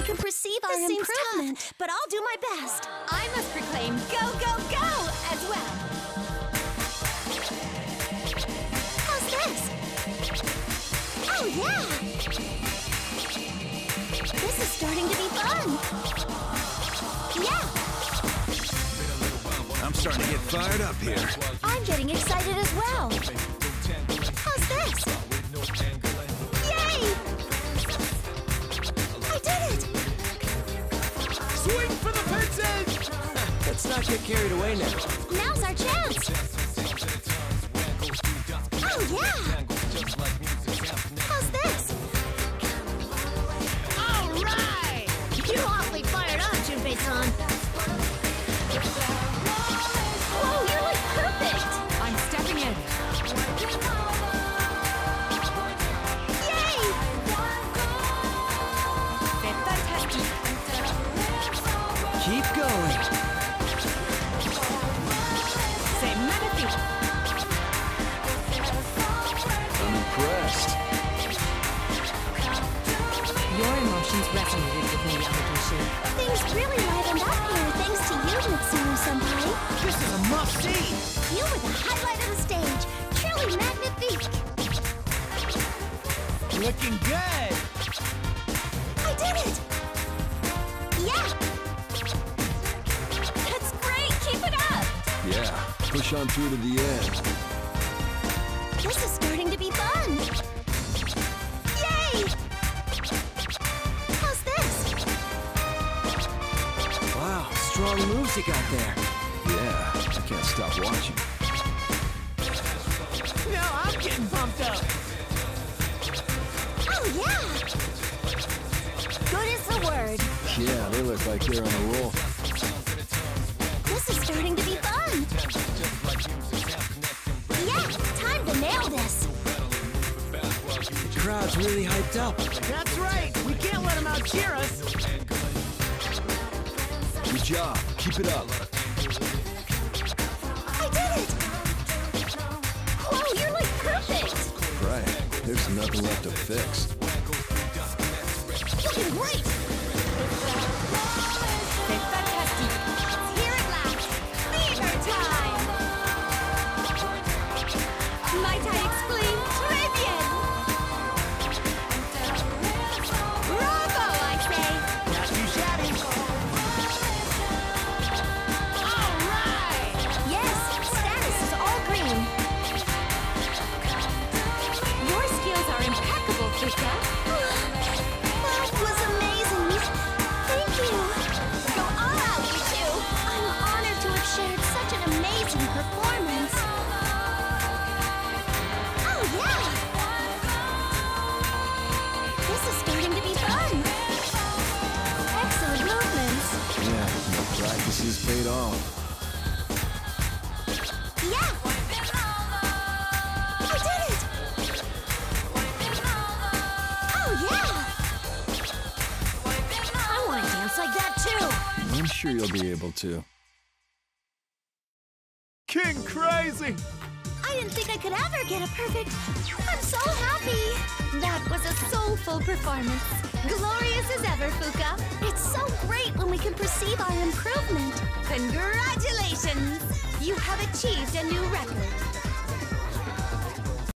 we can perceive our improvement. Tough, but I'll do my best. I must proclaim go, go, go as well. How's this? Oh, yeah! This is starting to be fun. Yeah! I'm starting to get fired up here. I'm getting excited as well. How's this? Yay! I did it! Swing for the fences! Let's not get carried away now. Now's our chance! Oh, yeah! How's this? All right! You're awfully fired up, Junpei-san. Whoa, you're like perfect! I'm stepping in. Yay! C'est fantastique. Keep going. C'est magnifique. I'm impressed. Your emotions resonated with me, Yamagishi. Things really livened up here thanks to you, Mitsuru-senpai. This is a must-see. You were the highlight of the stage. Truly magnifique. Looking good. I did it! Yeah! That's great. Keep it up. Yeah, push on through to the end. This is starting to be fun! Yay! How's this? Wow, strong moves you got there. Yeah, I can't stop watching. Now I'm getting pumped up. Oh, yeah! Good is the word. Yeah, they look like they're on a roll. This is starting to be fun! Yeah, time to nail this! The crowd's really hyped up. That's right. We can't let them out cheer us. Good job. Keep it up. I did it! Whoa, you're like perfect! Right. There's nothing left to fix. Looking great! C'est fantastique. Here at last. Fever time. Might I exclaim, très bien. Bravo, I say. Not too shabby. All right. Yes, status is all green. Your skills are impeccable, Fuuka. That was amazing! Thank you! Go all out, you two. I'm honored to have shared such an amazing performance. Oh, yeah! This is starting to be fun! Excellent movements! Yeah, the practice has paid off. Yeah! I did it! Oh, yeah! I want to dance like that too. I'm sure you'll be able to. King Crazy. I didn't think I could ever get a perfect. I'm so happy! That was a soulful performance. Glorious as ever, Fuuka. It's so great when we can perceive our improvement. Congratulations! You have achieved a new record.